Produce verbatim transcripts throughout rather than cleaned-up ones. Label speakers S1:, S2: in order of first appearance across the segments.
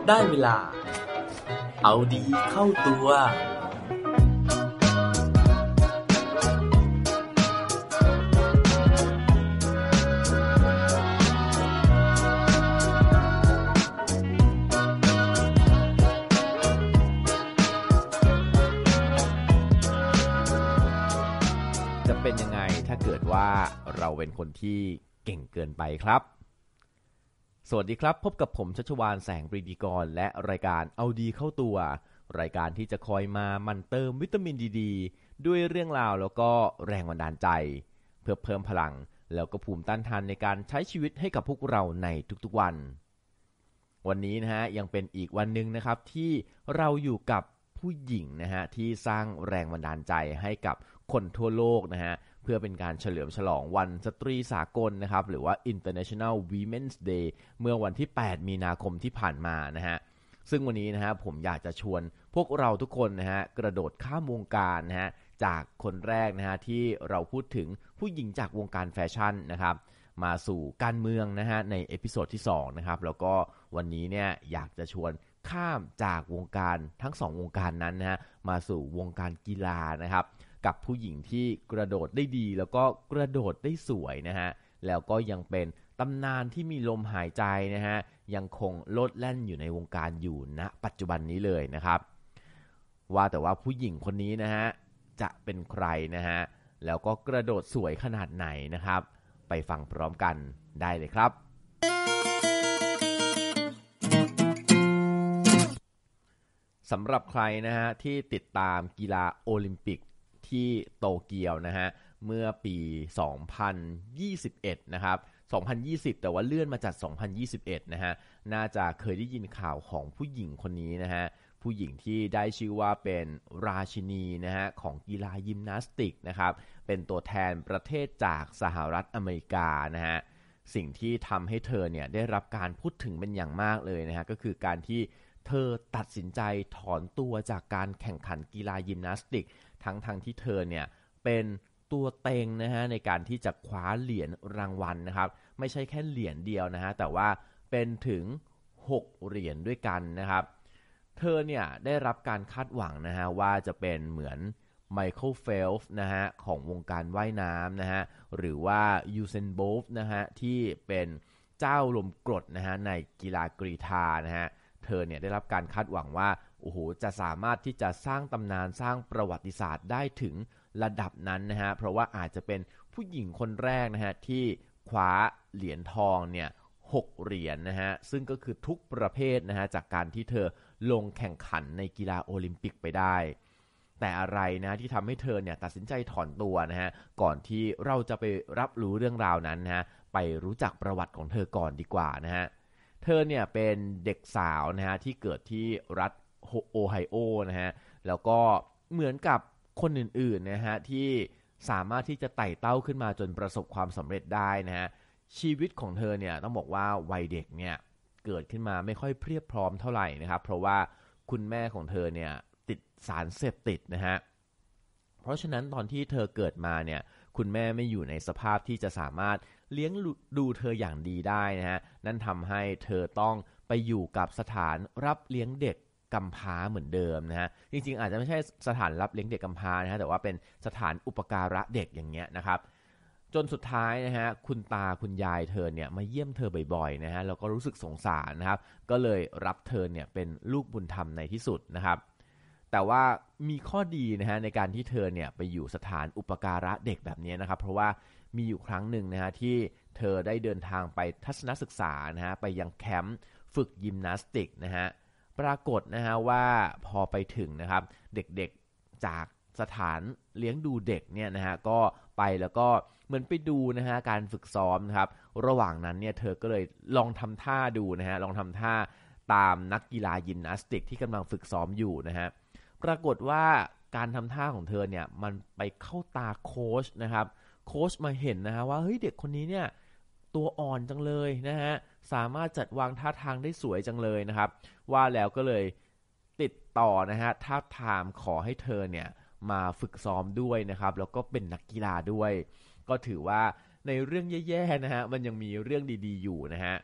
S1: ได้เวลาเอาดีเข้าตัว
S2: จะเป็นยังไงถ้าเกิดว่าเราเป็นคนที่เก่งเกินไปครับสวัสดีครับพบกับผมชัชวาลแสงปรีดีกรและรายการเอาดีเข้าตัวรายการที่จะคอยมาหมั่นเติมวิตามินดีดีด้วยเรื่องราวแล้วก็แรงบันดาลใจเพื่อเพิ่มพลังแล้วก็ภูมิต้านทานในการใช้ชีวิตให้กับพวกเราในทุกๆวันวันนี้นะฮะยังเป็นอีกวันนึงนะครับที่เราอยู่กับผู้หญิงนะฮะที่สร้างแรงบันดาลใจให้กับคนทั่วโลกนะฮะเพื่อเป็นการเฉลิมฉลองวันสตรีสากลนะครับหรือว่า International Women's Day เมื่อวันที่แปดมีนาคมที่ผ่านมานะฮะซึ่งวันนี้นะฮะผมอยากจะชวนพวกเราทุกคนนะฮะกระโดดข้ามวงการนะฮะจากคนแรกนะฮะที่เราพูดถึงผู้หญิงจากวงการแฟชั่นนะครับมาสู่การเมืองนะฮะในเอพิโซดที่สองนะครับแล้วก็วันนี้เนี่ยอยากจะชวนข้ามจากวงการทั้งสองวงการนั้นนะฮะมาสู่วงการกีฬานะครับกับผู้หญิงที่กระโดดได้ดีแล้วก็กระโดดได้สวยนะฮะแล้วก็ยังเป็นตำนานที่มีลมหายใจนะฮะยังคงโลดแล่นอยู่ในวงการอยู่ณปัจจุบันนี้เลยนะครับว่าแต่ว่าผู้หญิงคนนี้นะฮะจะเป็นใครนะฮะแล้วก็กระโดดสวยขนาดไหนนะครับไปฟังพร้อมกันได้เลยครับสำหรับใครนะฮะที่ติดตามกีฬาโอลิมปิกที่โตเกียวนะฮะเมื่อปีสองพันยี่สิบเอ็ดนะครับสองพันยี่สิบแต่ว่าเลื่อนมาจากสองพันยี่สิบเอ็ดนะฮะน่าจะเคยได้ยินข่าวของผู้หญิงคนนี้นะฮะผู้หญิงที่ได้ชื่อว่าเป็นราชินีนะฮะของกีฬายิมนาสติกนะครับเป็นตัวแทนประเทศจากสหรัฐอเมริกานะฮะสิ่งที่ทำให้เธอเนี่ยได้รับการพูดถึงเป็นอย่างมากเลยนะฮะก็คือการที่เธอตัดสินใจถอนตัวจากการแข่งขันกีฬายิมนาสติกทั้งทางที่เธอเนี่ยเป็นตัวเต็งนะฮะในการที่จะคว้าเหรียญรางวัลนะครับไม่ใช่แค่เหรียญเดียวนะฮะแต่ว่าเป็นถึงหกเหรียญด้วยกันนะครับเธอเนี่ยได้รับการคาดหวังนะฮะว่าจะเป็นเหมือนไมเคิลเฟลป์นะฮะของวงการว่ายน้ำนะฮะหรือว่ายูเซนโบลต์นะฮะที่เป็นเจ้าลมกรดนะฮะในกีฬากรีฑานะฮะเธอเนี่ยได้รับการคาดหวังว่าโอ้โหจะสามารถที่จะสร้างตำนานสร้างประวัติศาสตร์ได้ถึงระดับนั้นนะฮะเพราะว่าอาจจะเป็นผู้หญิงคนแรกนะฮะที่คว้าเหรียญทองเนี่ยหกเหรียญ นะฮะซึ่งก็คือทุกประเภทนะฮะจากการที่เธอลงแข่งขันในกีฬาโอลิมปิกไปได้แต่อะไรนะที่ทำให้เธอเนี่ยตัดสินใจถอนตัวนะฮะก่อนที่เราจะไปรับรู้เรื่องราวนั้นนะฮะไปรู้จักประวัติของเธอก่อนดีกว่านะฮะเธอเนี่ยเป็นเด็กสาวนะฮะที่เกิดที่รัฐโอไฮโอนะฮะแล้วก็เหมือนกับคนอื่นๆนะฮะที่สามารถที่จะไต่เต้าขึ้นมาจนประสบความสำเร็จได้นะฮะชีวิตของเธอเนี่ยต้องบอกว่าวัยเด็กเนี่ยเกิดขึ้นมาไม่ค่อยเพรียบพร้อมเท่าไหร่นะครับเพราะว่าคุณแม่ของเธอเนี่ยติดสารเสพติดนะฮะเพราะฉะนั้นตอนที่เธอเกิดมาเนี่ยคุณแม่ไม่อยู่ในสภาพที่จะสามารถเลี้ยงดูเธออย่างดีได้นะฮะนั่นทำให้เธอต้องไปอยู่กับสถานรับเลี้ยงเด็กกำพร้าเหมือนเดิมนะฮะจริงๆอาจจะไม่ใช่สถานรับเลี้ยงเด็กกำพร้านะฮะแต่ว่าเป็นสถานอุปการะเด็กอย่างเงี้ยนะครับจนสุดท้ายนะฮะคุณตาคุณยายเธอเนี่ยมาเยี่ยมเธอบ่อยๆนะฮะแล้วก็รู้สึกสงสารนะครับก็เลยรับเธอเนี่ยเป็นลูกบุญธรรมในที่สุดนะครับแต่ว่ามีข้อดีนะฮะในการที่เธอเนี่ยไปอยู่สถานอุปการะเด็กแบบนี้นะครับเพราะว่ามีอยู่ครั้งหนึ่งนะฮะที่เธอได้เดินทางไปทัศนศึกษานะฮะไปยังแคมป์ฝึกยิมนาสติกนะฮะปรากฏนะฮะว่าพอไปถึงนะครับเด็กๆจากสถานเลี้ยงดูเด็กเนี่ยนะฮะก็ไปแล้วก็เหมือนไปดูนะฮะการฝึกซ้อมนะครับระหว่างนั้นเนี่ยเธอก็เลยลองทำท่าดูนะฮะลองทำท่าตามนักกีฬายิมนาสติกที่กำลังฝึกซ้อมอยู่นะฮะปรากฏว่าการทำท่าของเธอเนี่ยมันไปเข้าตาโค้ชนะครับโค้ชมาเห็นนะฮะว่าเฮ้ยเด็กคนนี้เนี่ยตัวอ่อนจังเลยนะฮะสามารถจัดวางท่าทางได้สวยจังเลยนะครับว่าแล้วก็เลยติดต่อนะฮะท้าทามขอให้เธอเนี่ยมาฝึกซ้อมด้วยนะครับแล้วก็เป็นนักกีฬาด้วยก็ถือว่าในเรื่องแย่ๆนะฮะมันยังมีเรื่องดีๆอยู่นะฮะ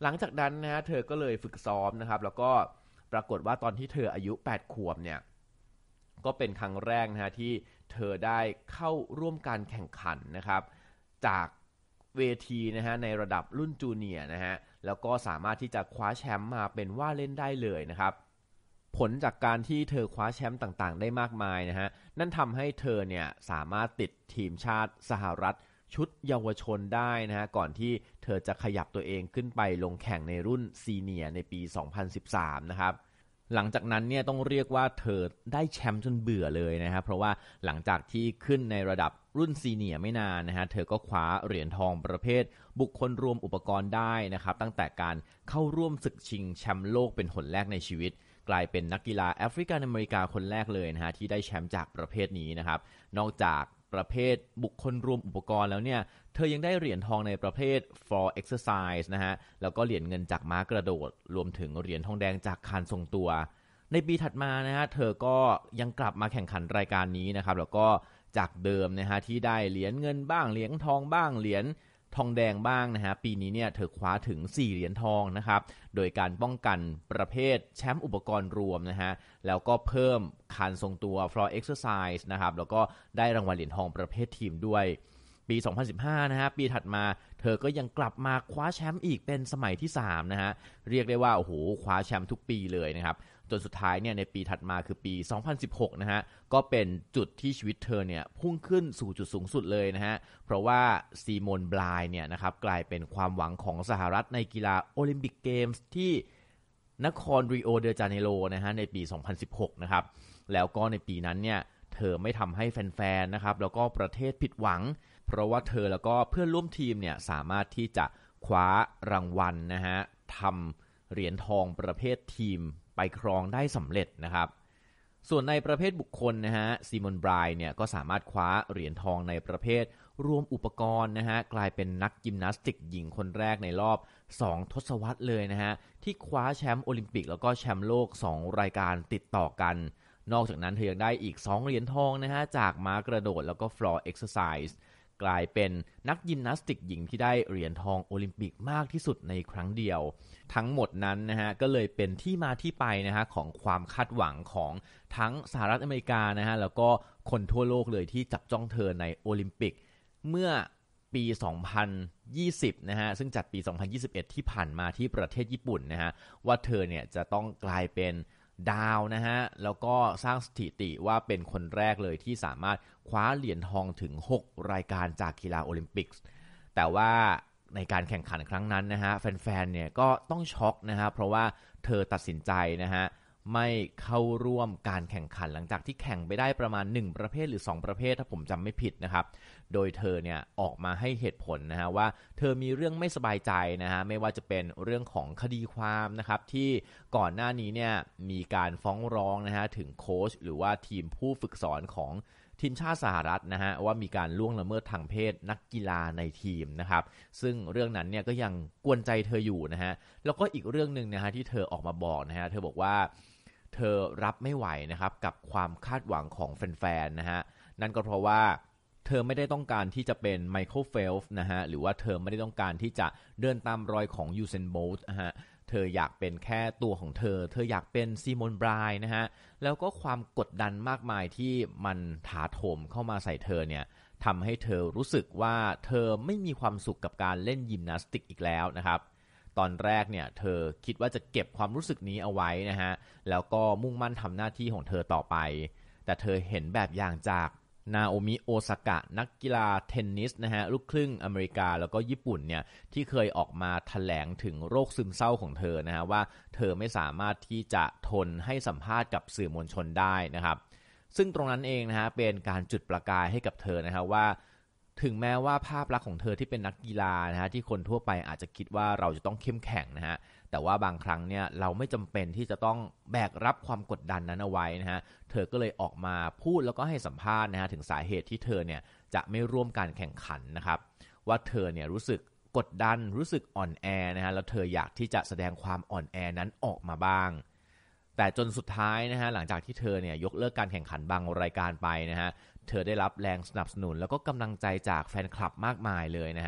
S2: หลังจากนั้นนะฮะเธอก็เลยฝึกซ้อมนะครับแล้วก็ปรากฏว่าตอนที่เธออายุแปดขวบเนี่ยก็เป็นครั้งแรกนะฮะที่เธอได้เข้าร่วมการแข่งขันนะครับจากเวทีนะฮะในระดับรุ่นจูเนียร์นะฮะแล้วก็สามารถที่จะคว้าแชมป์มาเป็นว่าเล่นได้เลยนะครับผลจากการที่เธอคว้าแชมป์ต่างๆได้มากมายนะฮะนั่นทำให้เธอเนี่ยสามารถติดทีมชาติสหรัฐชุดเยาวชนได้นะฮะก่อนที่เธอจะขยับตัวเองขึ้นไปลงแข่งในรุ่นซีเนียร์ในปี สองพันสิบสาม นะครับหลังจากนั้นเนี่ยต้องเรียกว่าเธอได้แชมป์จนเบื่อเลยนะครับเพราะว่าหลังจากที่ขึ้นในระดับรุ่นซีเนียร์ไม่นานนะฮะเธอก็คว้าเหรียญทองประเภทบุคคลรวมอุปกรณ์ได้นะครับตั้งแต่การเข้าร่วมศึกชิงแชมป์โลกเป็นหนแรกในชีวิตกลายเป็นนักกีฬาแอฟริกันอเมริกาคนแรกเลยนะฮะที่ได้แชมป์จากประเภทนี้นะครับนอกจากประเภทบุคคลรวมอุปกรณ์แล้วเนี่ยเธอยังได้เหรียญทองในประเภท floor exercise นะฮะแล้วก็เหรียญเงินจากม้ากระโดดรวมถึงเหรียญทองแดงจากคานทรงตัวในปีถัดมานะฮะเธอก็ยังกลับมาแข่งขันรายการนี้นะครับแล้วก็จากเดิมนะฮะที่ได้เหรียญเงินบ้างเหรียญทองบ้างเหรียญทองแดงบ้างนะฮะปีนี้เนี่ยเธอคว้าถึงสี่เหรียญทองนะครับโดยการป้องกันประเภทแชมป์อุปกรณ์รวมนะฮะแล้วก็เพิ่มคานทรงตัว floor exercise นะครับแล้วก็ได้รางวัลเหรียญทองประเภททีมด้วยปีสองพันสิบห้านะฮะปีถัดมาเธอก็ยังกลับมาคว้าแชมป์อีกเป็นสมัยที่สามนะฮะเรียกได้ว่าโอ้โหคว้าแชมป์ทุกปีเลยนะครับจนสุดท้ายเนี่ยในปีถัดมาคือปีสองพันสิบหกนะฮะก็เป็นจุดที่ชีวิตเธอเนี่ยพุ่งขึ้นสู่จุดสูงสุดเลยนะฮะเพราะว่าซีโมน ไบลน์เนี่ยนะครับกลายเป็นความหวังของสหรัฐในกีฬาโอลิมปิกเกมส์ที่นครริโอเดจาเนโรนะฮะในปีสองพันสิบหกนะครับแล้วก็ในปีนั้นเนี่ยเธอไม่ทำให้แฟนๆนะครับแล้วก็ประเทศผิดหวังเพราะว่าเธอแล้วก็เพื่อนร่วมทีมเนี่ยสามารถที่จะคว้ารางวัลนะฮะทำเหรียญทองประเภททีมไปครองได้สำเร็จนะครับส่วนในประเภทบุคคลนะฮะซีโมน ไบลน์เนี่ยก็สามารถคว้าเหรียญทองในประเภทรวมอุปกรณ์นะฮะกลายเป็นนักยิมนาสติกหญิงคนแรกในรอบสองทศวรรษเลยนะฮะที่คว้าแชมป์โอลิมปิกแล้วก็แชมป์โลกสองรายการติดต่อกันนอกจากนั้นเธอยังได้อีกสองเหรียญทองนะฮะจากม้ากระโดดแล้วก็ floor exerciseกลายเป็นนักยิมนาสติกหญิงที่ได้เหรียญทองโอลิมปิกมากที่สุดในครั้งเดียวทั้งหมดนั้นนะฮะก็เลยเป็นที่มาที่ไปนะฮะของความคาดหวังของทั้งสหรัฐอเมริกานะฮะแล้วก็คนทั่วโลกเลยที่จับจ้องเธอในโอลิมปิกเมื่อปีสองพันยี่สิบนะฮะซึ่งจัดปีสองพันยี่สิบเอ็ดที่ผ่านมาที่ประเทศญี่ปุ่นนะฮะว่าเธอเนี่ยจะต้องกลายเป็นดาวนะฮะแล้วก็สร้างสถิติว่าเป็นคนแรกเลยที่สามารถคว้าเหรียญทองถึงหกรายการจากกีฬาโอลิมปิกแต่ว่าในการแข่งขันครั้งนั้นนะฮะแฟนๆเนี่ยก็ต้องช็อกนะฮะเพราะว่าเธอตัดสินใจนะฮะไม่เข้าร่วมการแข่งขันหลังจากที่แข่งไปได้ประมาณหนึ่งประเภทหรือสองประเภทถ้าผมจำไม่ผิดนะครับโดยเธอเนี่ยออกมาให้เหตุผลนะฮะว่าเธอมีเรื่องไม่สบายใจนะฮะไม่ว่าจะเป็นเรื่องของคดีความนะครับที่ก่อนหน้านี้เนี่ยมีการฟ้องร้องนะฮะถึงโค้ชหรือว่าทีมผู้ฝึกสอนของทีมชาติสหรัฐนะฮะว่ามีการล่วงละเมิดทางเพศนักกีฬาในทีมนะครับซึ่งเรื่องนั้นเนี่ยก็ยังกวนใจเธออยู่นะฮะแล้วก็อีกเรื่องนึงนะฮะที่เธอออกมาบอกนะฮะเธอบอกว่าเธอรับไม่ไหวนะครับกับความคาดหวังของแฟนๆนะฮะนั่นก็เพราะว่าเธอไม่ได้ต้องการที่จะเป็นไมเคิลเฟลป์นะฮะหรือว่าเธอไม่ได้ต้องการที่จะเดินตามรอยของยูเซนโบลต์นะฮะเธออยากเป็นแค่ตัวของเธอเธออยากเป็นซีโมน ไบลน์นะฮะแล้วก็ความกดดันมากมายที่มันถาโถมเข้ามาใส่เธอเนี่ยทำให้เธอรู้สึกว่าเธอไม่มีความสุขกับการเล่นยิมนาสติกอีกแล้วนะครับตอนแรกเนี่ยเธอคิดว่าจะเก็บความรู้สึกนี้เอาไว้นะฮะแล้วก็มุ่งมั่นทำหน้าที่ของเธอต่อไปแต่เธอเห็นแบบอย่างจากนาโอมิโอซากะนักกีฬาเทนนิสนะฮะลูกครึ่งอเมริกาแล้วก็ญี่ปุ่นเนี่ยที่เคยออกมาแถลงถึงโรคซึมเศร้าของเธอนะฮะว่าเธอไม่สามารถที่จะทนให้สัมภาษณ์กับสื่อมวลชนได้นะครับซึ่งตรงนั้นเองนะฮะเป็นการจุดประกายให้กับเธอนะฮะว่าถึงแม้ว่าภาพลักษณ์ของเธอที่เป็นนักกีฬานะฮะที่คนทั่วไปอาจจะคิดว่าเราจะต้องเข้มแข็งนะฮะแต่ว่าบางครั้งเนี่ยเราไม่จำเป็นที่จะต้องแบกรับความกดดันนั้นเอาไว้นะฮะเธอก็เลยออกมาพูดแล้วก็ให้สัมภาษณ์นะฮะถึงสาเหตุที่เธอเนี่ยจะไม่ร่วมการแข่งขันนะครับว่าเธอเนี่ยรู้สึกกดดันรู้สึกอ่อนแอนะฮะแล้วเธออยากที่จะแสดงความอ่อนแอนั้นออกมาบ้างแต่จนสุดท้ายนะฮะหลังจากที่เธอเนี่ยยกเลิกการแข่งขันบางรายการไปนะฮะเธอได้รับแรงสนับสนุนแล้วก็กำลังใจจากแฟนคลับมากมายเลยนะฮะ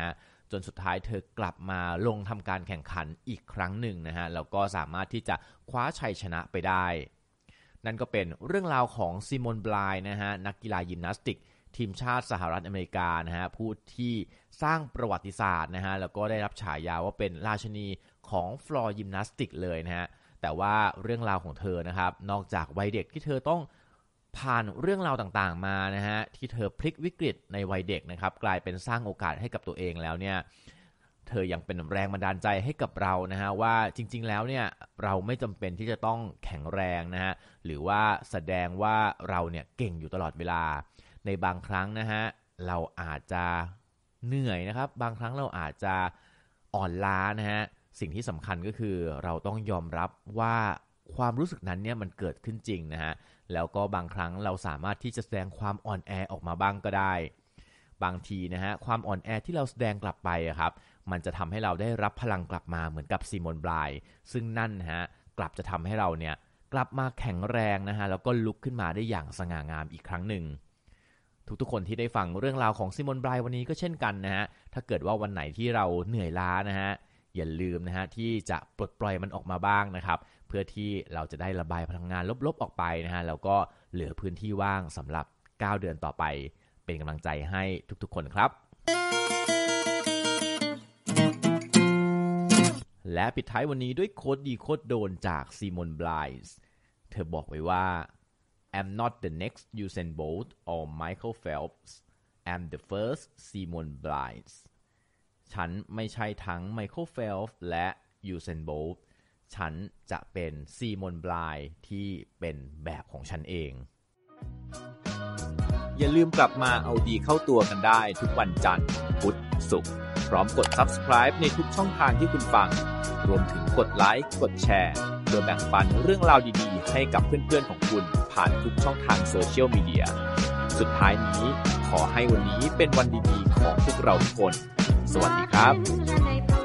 S2: จนสุดท้ายเธอกลับมาลงทำการแข่งขันอีกครั้งหนึ่งนะฮะแล้วก็สามารถที่จะคว้าชัยชนะไปได้นั่นก็เป็นเรื่องราวของซิโมน ไบลส์นะฮะนักกีฬายิมนาสติกทีมชาติสหรัฐอเมริกานะฮะผู้ที่สร้างประวัติศาสตร์นะฮะแล้วก็ได้รับฉายาว่าเป็นราชินีของฟลอร์ยิมนาสติกเลยนะฮะแต่ว่าเรื่องราวของเธอนะครับนอกจากวัยเด็กที่เธอต้องผ่านเรื่องราวต่างๆมานะฮะที่เธอพลิกวิกฤตในวัยเด็กนะครับกลายเป็นสร้างโอกาสให้กับตัวเองแล้วเนี่ยเธอยังเป็นแรงบันดาลใจให้กับเรานะฮะว่าจริงๆแล้วเนี่ยเราไม่จำเป็นที่จะต้องแข็งแรงนะฮะหรือว่าแสดงว่าเราเนี่ยเก่งอยู่ตลอดเวลาในบางครั้งนะฮะเราอาจจะเหนื่อยนะครับบางครั้งเราอาจจะอ่อนล้านะฮะสิ่งที่สำคัญก็คือเราต้องยอมรับว่าความรู้สึกนั้นเนี่ยมันเกิดขึ้นจริงนะฮะแล้วก็บางครั้งเราสามารถที่จะแสดงความอ่อนแอออกมาบ้างก็ได้บางทีนะฮะความอ่อนแอที่เราแสดงกลับไปอะครับมันจะทำให้เราได้รับพลังกลับมาเหมือนกับซิโมน ไบลส์ซึ่งนั่นนะฮะกลับจะทำให้เราเนี่ยกลับมาแข็งแรงนะฮะแล้วก็ลุกขึ้นมาได้อย่างสง่างามอีกครั้งหนึ่งทุกๆคนที่ได้ฟังเรื่องราวของซิโมน ไบลส์วันนี้ก็เช่นกันนะฮะถ้าเกิดว่าวันไหนที่เราเหนื่อยล้านะฮะอย่าลืมนะฮะที่จะปลดปล่อยมันออกมาบ้างนะครับเพื่อที่เราจะได้ระบายพลังงานลบๆออกไปนะฮะแล้วก็เหลือพื้นที่ว่างสำหรับเก้าเดือนต่อไปเป็นกำลังใจให้ทุกๆคนครับและปิดท้ายวันนี้ด้วยโค้ดดีโค้ดโดนจากซิโมน ไบลส์เธอบอกไว้ว่า I'm not the next Usain Bolt or Michael Phelps I'm the first Simone Biles ฉันไม่ใช่ทั้ง Michael Phelps และ Usain Bolt ฉันจะเป็น Simone Biles ที่เป็นแบบของฉันเอง
S1: อย่าลืมกลับมาเอาดีเข้าตัวกันได้ทุกวันจันทร์พุธศุกร์พร้อมกด Subscribe ในทุกช่องทางที่คุณฟังรวมถึงกดไลค์กดแชร์เพื่อแบ่งปันเรื่องราวดีๆให้กับเพื่อนๆของคุณผ่านทุกช่องทางโซเชียลมีเดียสุดท้ายนี้ขอให้วันนี้เป็นวันดีๆของพวกเราทุกคนสวัสดีครับ